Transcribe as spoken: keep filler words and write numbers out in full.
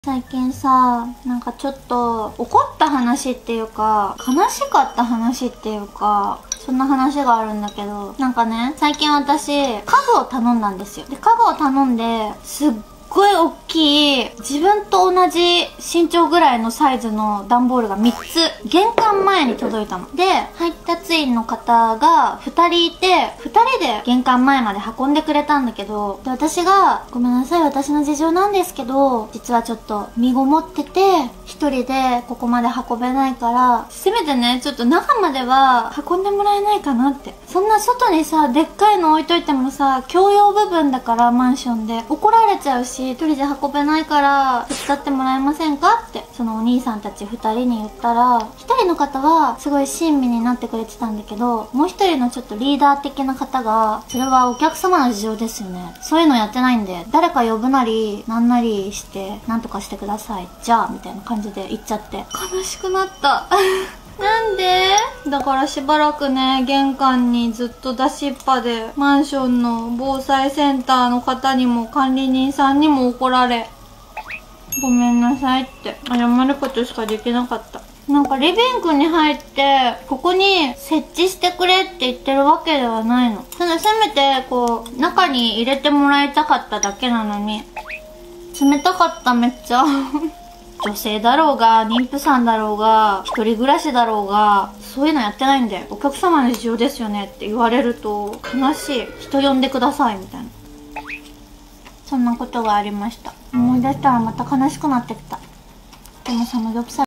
最近さ、なんかちょっと怒った話っていうか悲しかった話っていうか、そんな話があるんだけど、なんかね、最近私家具を頼んだんですよ。で、家具を頼んですっごい大きい、自分と同じ身長ぐらいのサイズの段ボールがみっつ玄関前に届いたので、配達員の方がふたりいて、ふたりで玄関前まで運んでくれたんだけど、で私が「ごめんなさい、私の事情なんですけど実はちょっと身ごもってて一人でここまで運べないから、せめてねちょっと中までは運んでもらえないかな」って。そんな外にさでっかいの置いといてもさ、共用部分だからマンションで怒られちゃうし、一人で運べないから手伝ってもらえませんかってそのお兄さんたちふたりに言ったら、ひとりの方はすごい親身になってくれてたんだけど、もうひとりのちょっとリーダー的な方が「それはお客様の事情ですよね、そういうのやってないんで誰か呼ぶなりなんなりしてなんとかしてください、じゃあ」みたいな感じで言っちゃって悲しくなったなんでだからしばらくね、玄関にずっと出しっぱで、マンションの防災センターの方にも管理人さんにも怒られ、ごめんなさいって謝ることしかできなかった。なんかリビングに入ってここに設置してくれって言ってるわけではないの。ただせめてこう中に入れてもらいたかっただけなのに、冷たかっためっちゃ女性だろうが妊婦さんだろうが一人暮らしだろうがそういうのやってないんでお客様の事情ですよねって言われると悲しい。人呼んでくださいみたいな、そんなことがありました。思い出したらまた悲しくなってきた。でもさ、めどくさい。